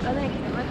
A na jaki temat?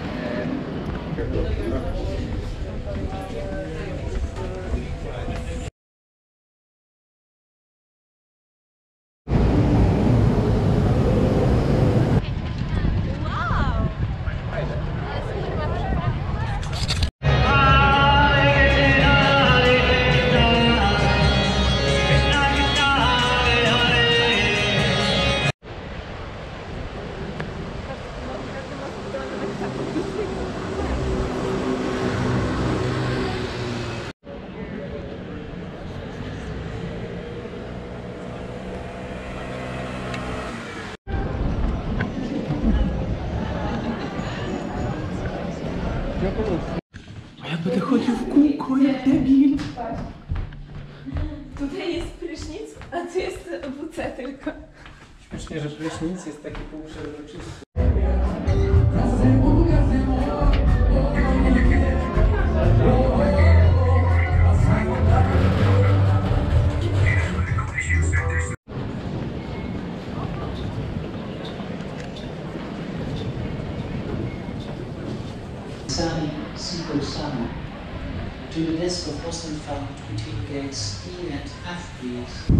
A ja będę chodził w kółko jak debil. Tutaj jest prysznic, a tu jest WC tylko. Śmiesznie, że prysznic jest taki półprzezroczysty. Sami Single Summer. To the desk of Boston found between gates E and F, please.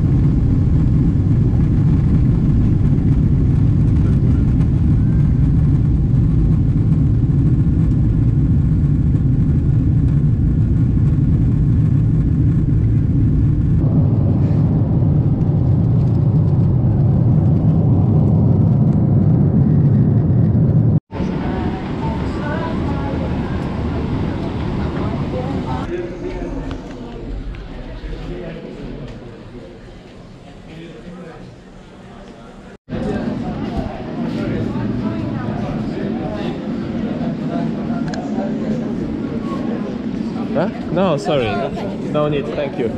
Huh? No, sorry. No need, thank you.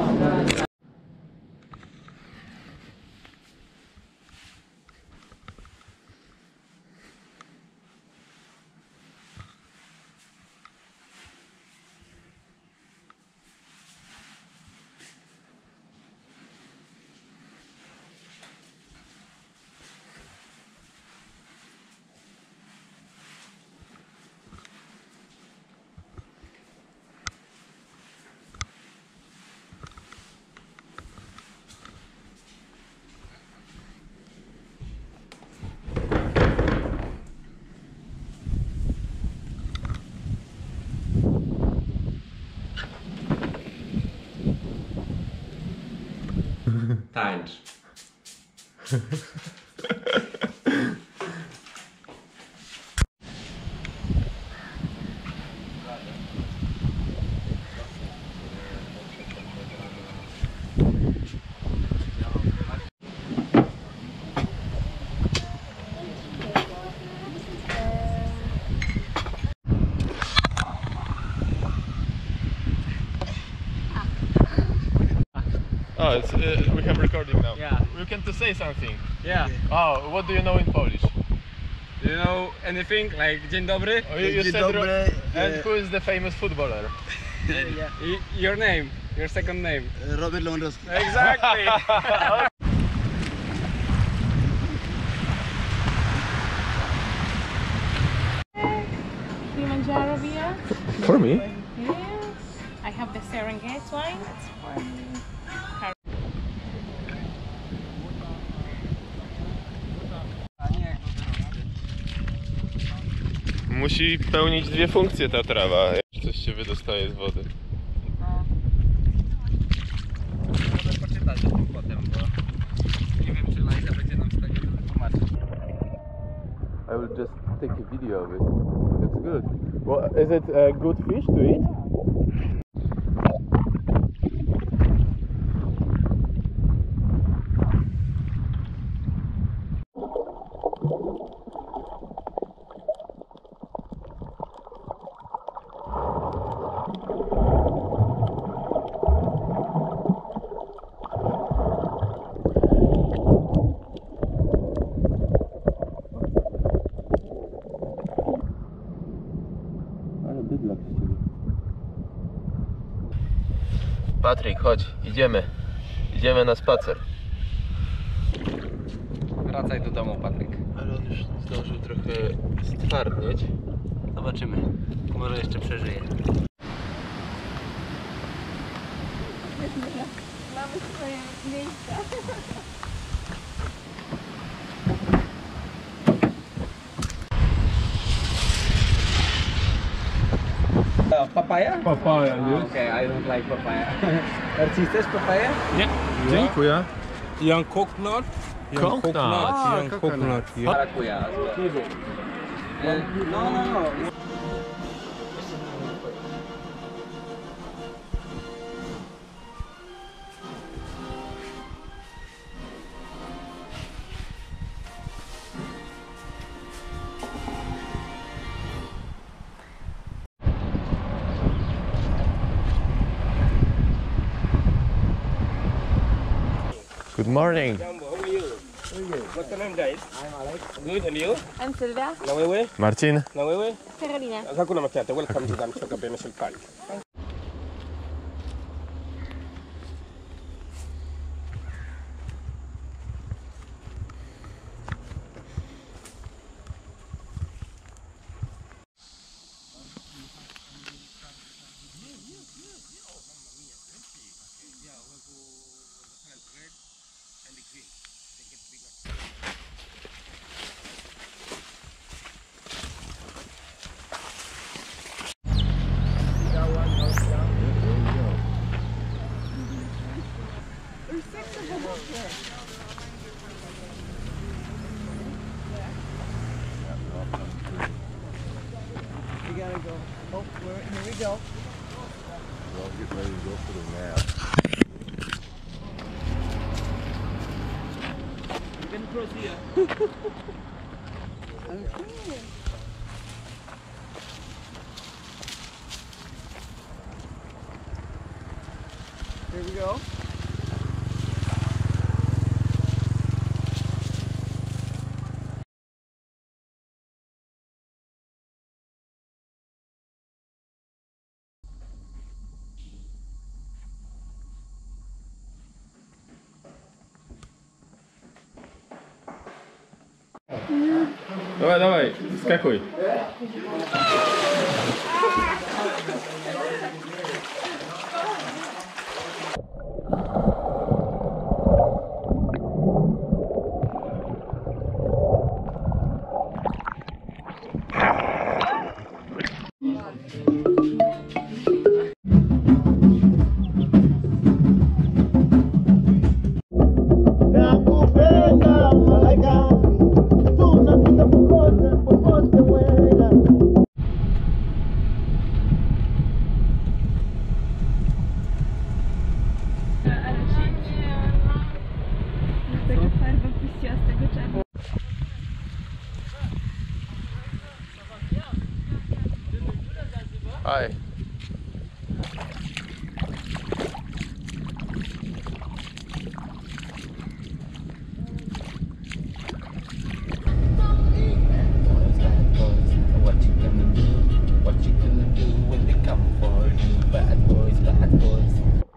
Tańcz. Oh, it's, we have recording now. Yeah. You can to say something. Yeah. Oh, what do you know in Polish? Do you know anything like Dzień dobry? Oh, you Dzień said dobry. and who is the famous footballer? Your name, your second name. Robert Lewandowski. Exactly. Kilimanjaro beer? For me? Yes. I have the Serengeti wine. It's for me. Musi pełnić dwie funkcje ta trawa, jak coś się wydostaje z wody. Mogę poczytać o tym potem, bo nie wiem, czy Lajka będzie nam w stanie to wytłumaczyć. I will just take a video of it. It's good. Well, is it a good fish to eat? Patryk, chodź, idziemy. Idziemy na spacer. Wracaj do domu, Patryk. Ale on Już zdążył trochę stwardnieć. Zobaczymy. Może jeszcze przeżyje. Mamy swoje miejsca. Papaya? Papaya, nie? Okay, I don't like papaya. Marcin, chcesz papaya? Dziękuję. Young coconut. Young coconut. Yeah. Maracuja. No. Good morning. How are you? What's your name, guys? I'm Alex. Good, and you? I'm Sylwia. Nawewe? Marcin. Nawewe? Karolina. Hakuna Matata. Welcome to Damshoka Bay National Park. Here we go. Dawaj, dawaj, skakuj. Taka farba puściła z tego czerwona. Hi. What you gonna do? What you gonna do when they come for you? Bad boys, bad boys.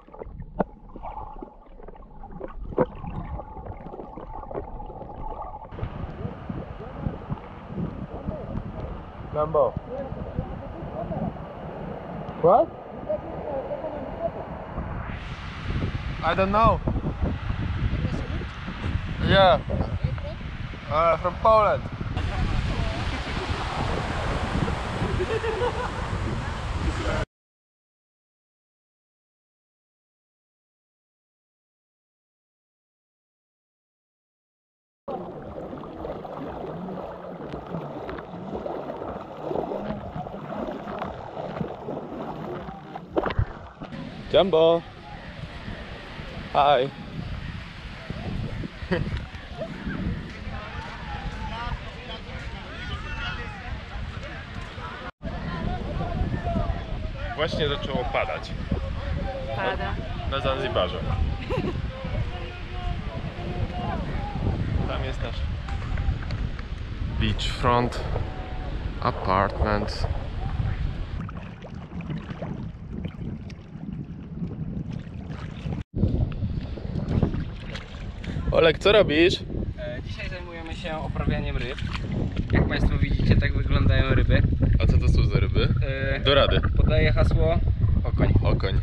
Lambo. What? I don't know. Yeah. From Poland. Jumbo. Hi. Właśnie zaczęło padać. Pada. Na Zanzibarze. Tam jest nasz beachfront apartment. Olek, co robisz? Dzisiaj zajmujemy się oprawianiem ryb. Jak Państwo widzicie, tak wyglądają ryby. A co to są za ryby? Do rady. Podaję hasło okoń. Okoń.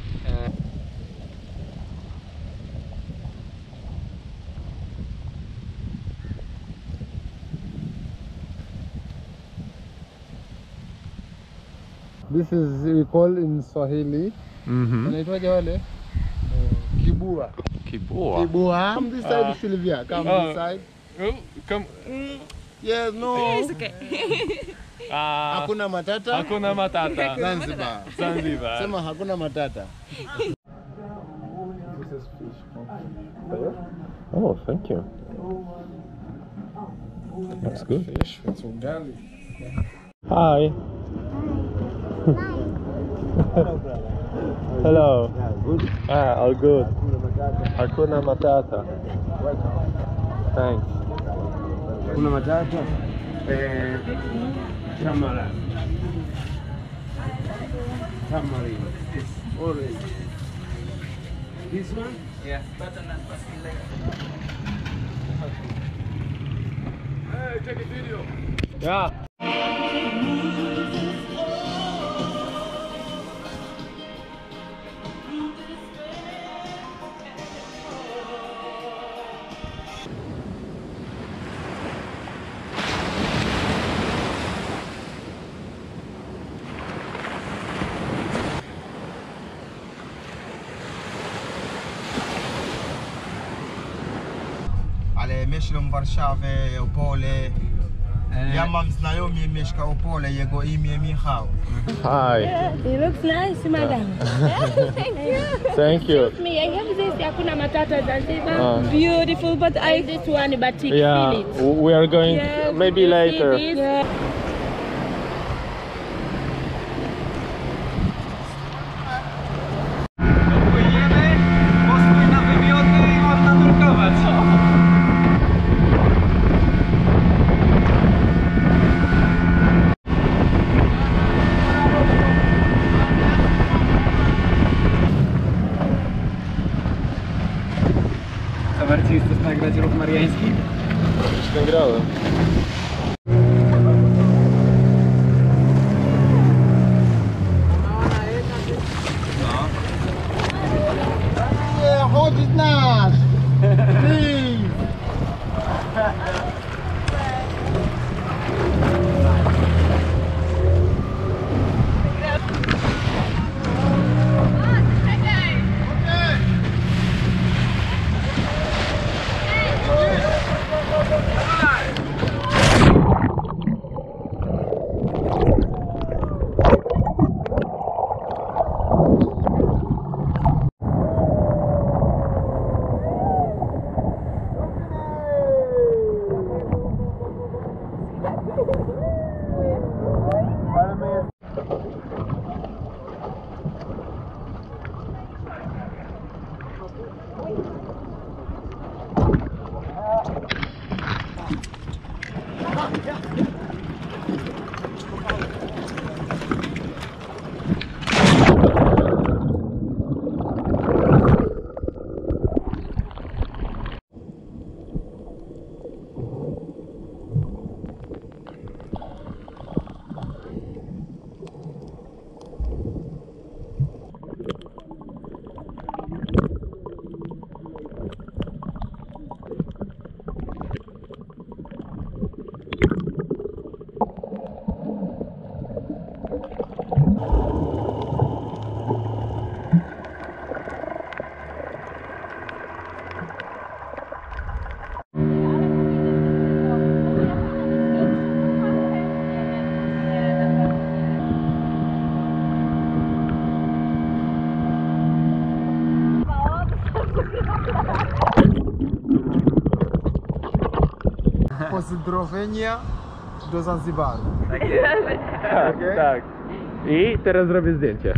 This is we call in Swahili. Inaitwaje wale? Kibua. Kibua. Kibua. Come this side, Sylvia. Come this side. Oh, come. Yes, no. Hakuna matata. Hakuna matata. Zanzibar. Zanzibar. Sema hakuna matata. This is fish. Oh, thank you. That's good. Fish with ugali. Hi. Hello. Good. All good. Hakuna matata. Hakuna matata. Thanks. Hakuna matata. Tamarind. Tamarind. Orange. This one? Yeah, butternut pastel. Hey, take a video. Yeah. Ale myślę w Warszawie, Opole. Ja mam znajomy mieszka Opole, jego imię Michał. Hi. It looks nice, madam. Thank you. Me, I have this Hakuna Matata Zanzibar. Beautiful, but I this one batik. Yeah, Feel it. we are going Yeah, maybe you see later. this? Yeah. Płyniemy, postój na wymioty i można nurkować. Co, Marcin, chcesz nagrać ruch mariański? Już nagrałem. Yeah, hold it now. Please. Pozdrowienia do Zanzibaru. Tak jest. Tak, tak. I teraz zrobię zdjęcie.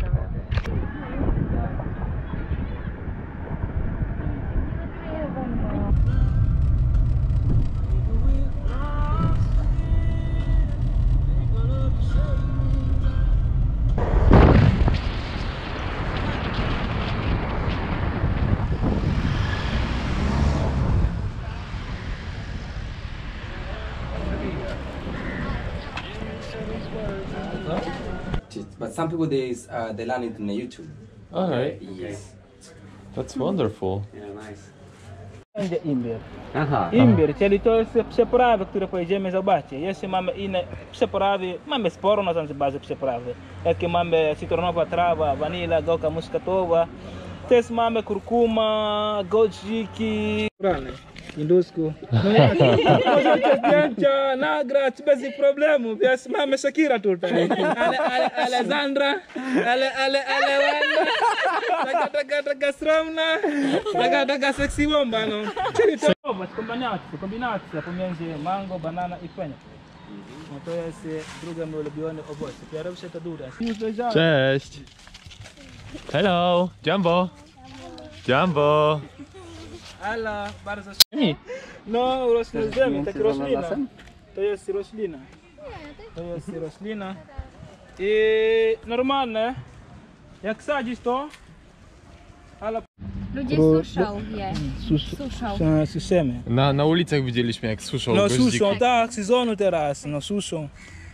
But some people they learn it in YouTube. Alright, Yes. that's wonderful. Yeah, nice. Będzie imbir. Aha. Imbir, czyli to jest przyprawy, które pojedziemy zobaczyć. Jeśli mamy inne przyprawy, mamy sporo na Zanzibarze przyprawy. Jakie mamy cytrynowa trawa, wanila, goka muskatowa. Też mamy kurkuma, goździki. Rany, indusku. Możecie zdjęcia nagrać bez problemu, wiesz, mamy Shakira tutaj. Ale Alessandra, ale Wanda, taka skromna, taka sexy bomba, no. Czyli to kombinacja pomiędzy mango, banana i pienię. No to jest drugie moje ulubione owoce. Pierwsze to dura. Cześć! Hello! Jumbo! Jumbo! Ale bardzo no, rośnie z ziemi, tak roślina. To jest roślina. To jest roślina. I normalne, jak sadzisz to, ale Ludzie suszą je. Suszą. suszymy. Na ulicach widzieliśmy jak suszą No goździki. suszą, tak, sezonu teraz, no suszą.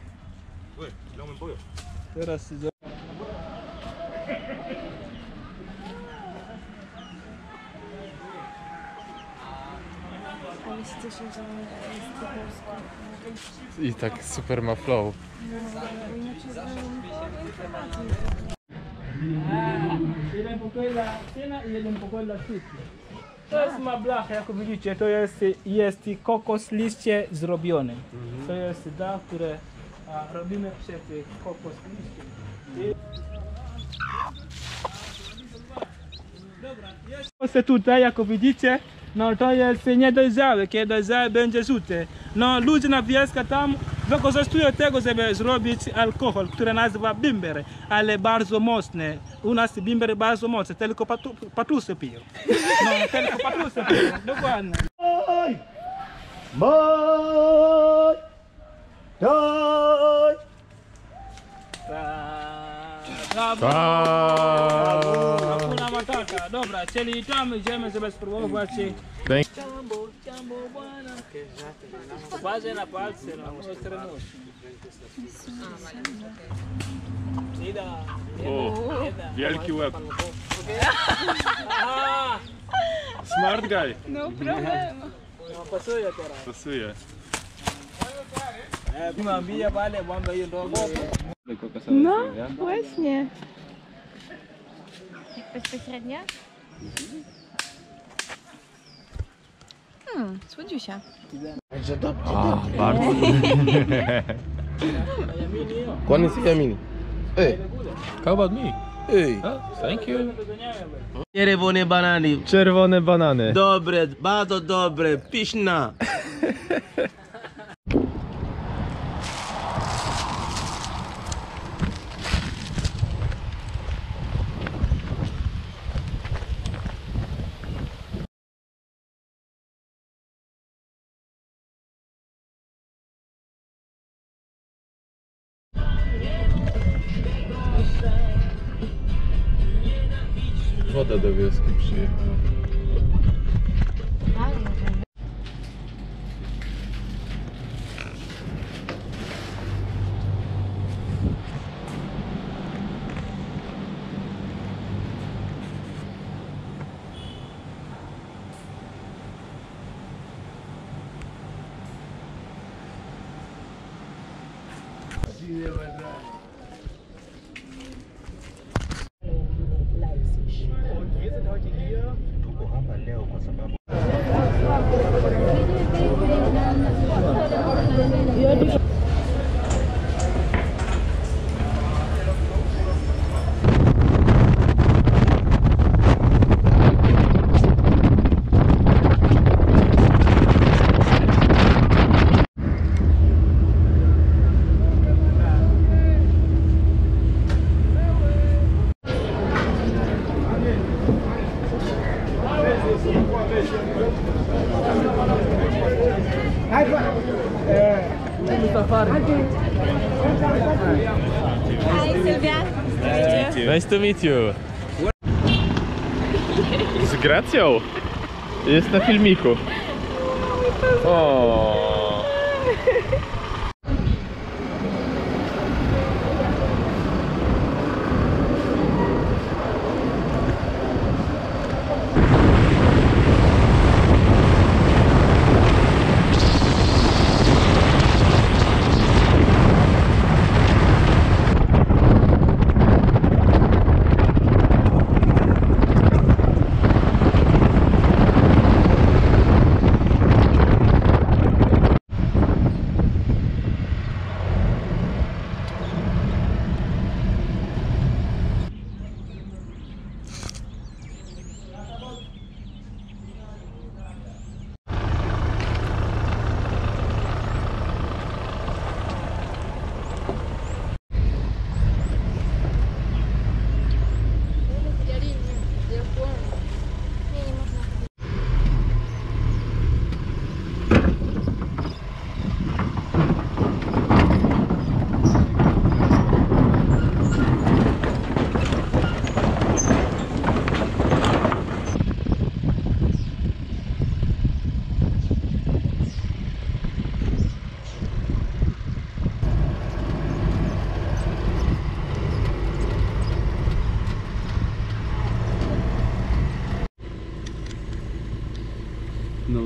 Teraz sezon. Ale się cieszę, że jest po polsku. I tak super ma flow. Jeden pokój dla syna i jeden pokój dla córki. To jest ma blacha, jak widzicie, to jest kokos liście zrobione. To jest dach, które robimy przed kokos liście. Dobra, jest tutaj, jak widzicie, no to jest niedojrzałe, kiedy dojrzałe będzie żółte. No ludzie na wioskach tam wykorzystują tego, żeby zrobić alkohol, który nazywa bimber, ale bardzo mocny. U nas bimber bardzo mocny, tylko patusy piją. No, tylko patusy piją, dokładnie. Hakuna matata. Dobra, czyli tam idziemy, żeby spróbować. Jambo bwana. Uważaj na palce, no, ostrożnie. Wielki łeb. Aha! Smart guy. No problemu. No, pasuje teraz. Pasuje. Mwambie pale kwamba hiyo ndogo. No, właśnie. Bezpośrednio? Słodziusia. A, bardzo. Kwani si Yamini? Hey, How about me? hey. Thank you. Czerwone banany. Czerwone banany. Dobre, bardzo dobre, pyszna. Woda do wioski przyjechała. Hi, Sylwia. Nice to meet you. Z Gracją. Jest na filmiku. O.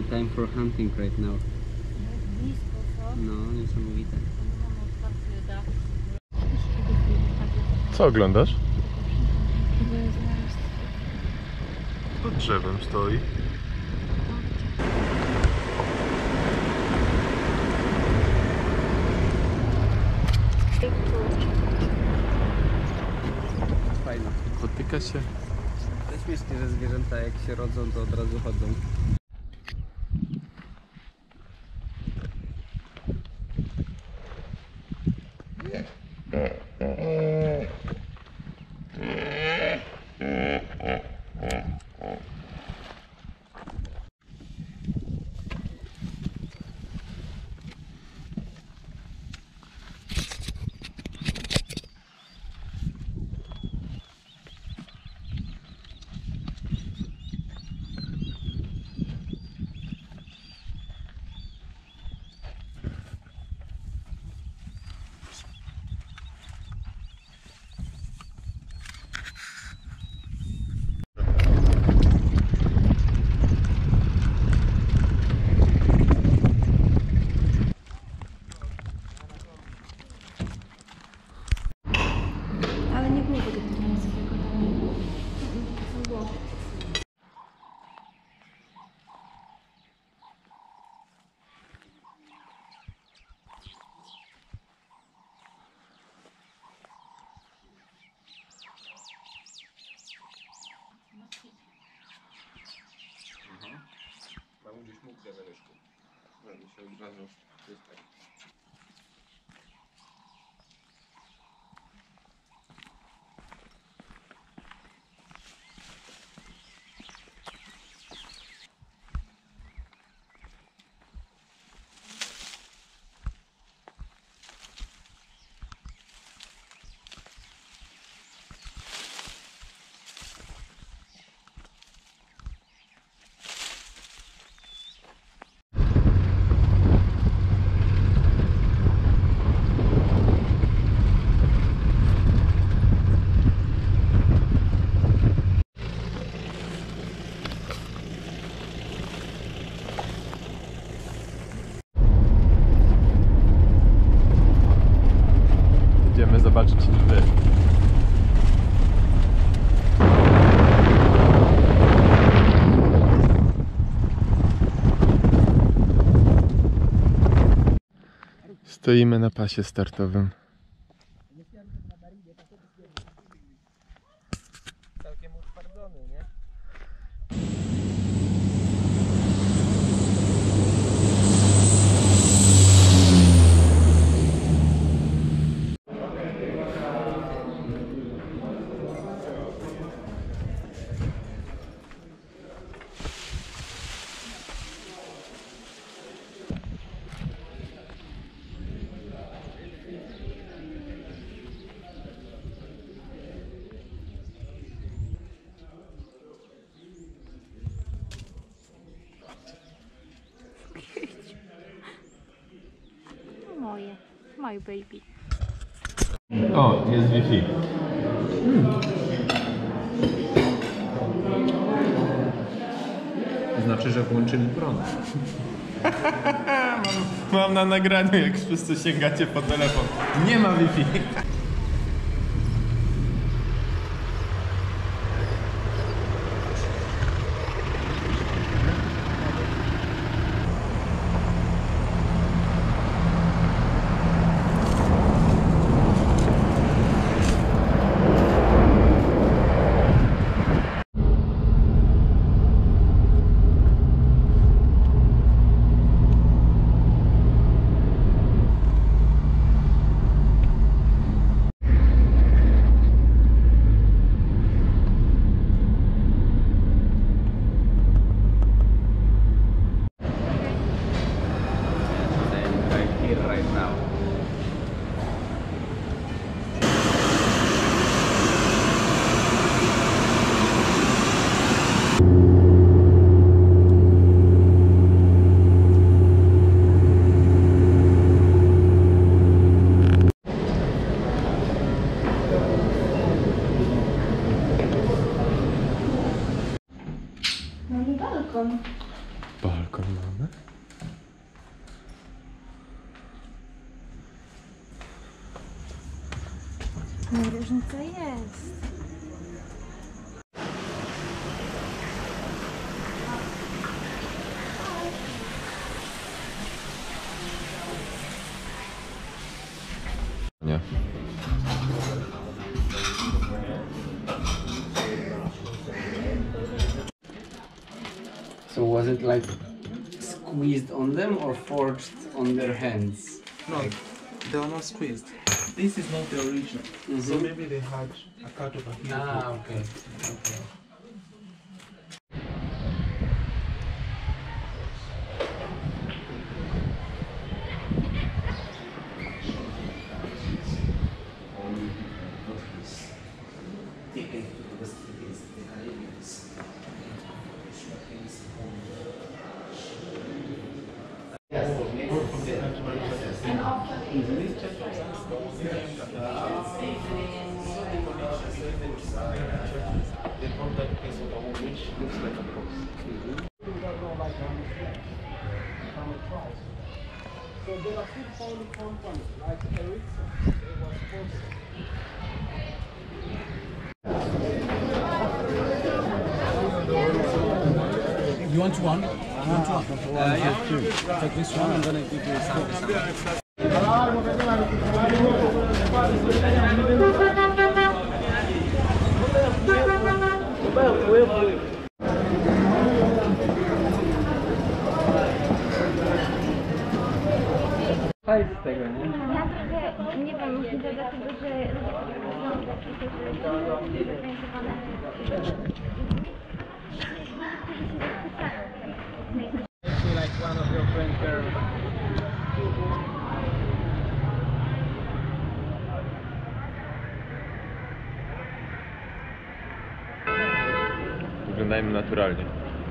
time for hunting right now. Blisko, co? No, niesamowite. Mamy otwarty dach. Co oglądasz? Pod drzewem stoi. Fajne. Potyka się. To śmiesznie, że zwierzęta jak się rodzą, to od razu chodzą. Ale nie było podyktowania swojego domu. Nie było. Idziemy zobaczyć lwy. Stoimy na pasie startowym. Całkiem utwardzony, nie? Moje. My baby. O, jest Wi-Fi. Znaczy, że włączyli prąd. Mam na nagraniu, jak wszyscy sięgacie po telefon. Nie ma Wi-Fi. No różnica jest. Nie. So was it like squeezed on them or forged on their hands? No, they are not squeezed. This is not the original. So maybe they had a cut over here. Ah, okay. Okay. You want one? You want one? Yeah. Take this one, I'm gonna give you some. Z tego, nie? Ja trochę, nie wiem, może dlatego, że ludzie są takie, że zakrętowane. Like one of your friends there. Wyglądajmy naturalnie.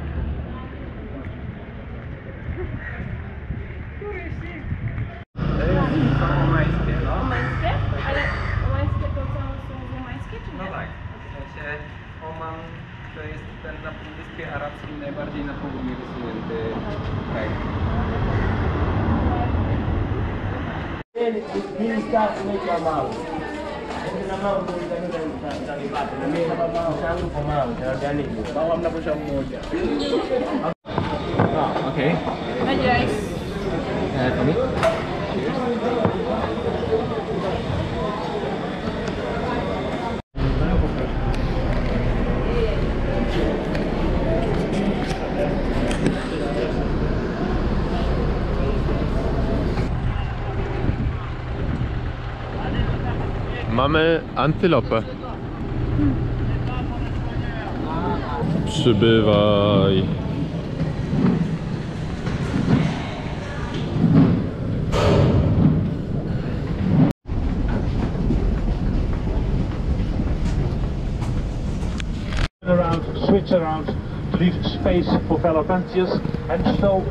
Omańskie, no. Omańskie? Ale omańskie to są omańskie, czy nie? No tak. W sensie Oman to jest ten na Półwyspie Arabskim najbardziej na południe wysunięty kraj. Okay. Nice. For me? Mamy antylopę. Przybywaj. Around, switch around to leave space for fellow passengers and so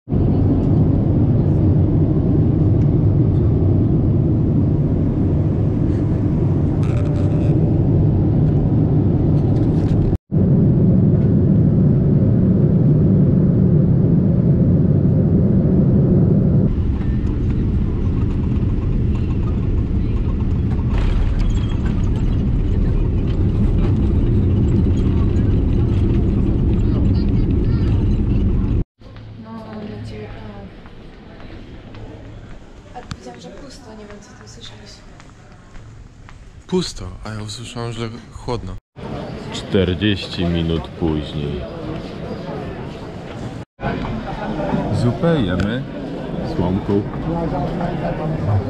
Pusto, a ja usłyszałem, że chłodno. 40 minut później. Zupę jemy z łąką.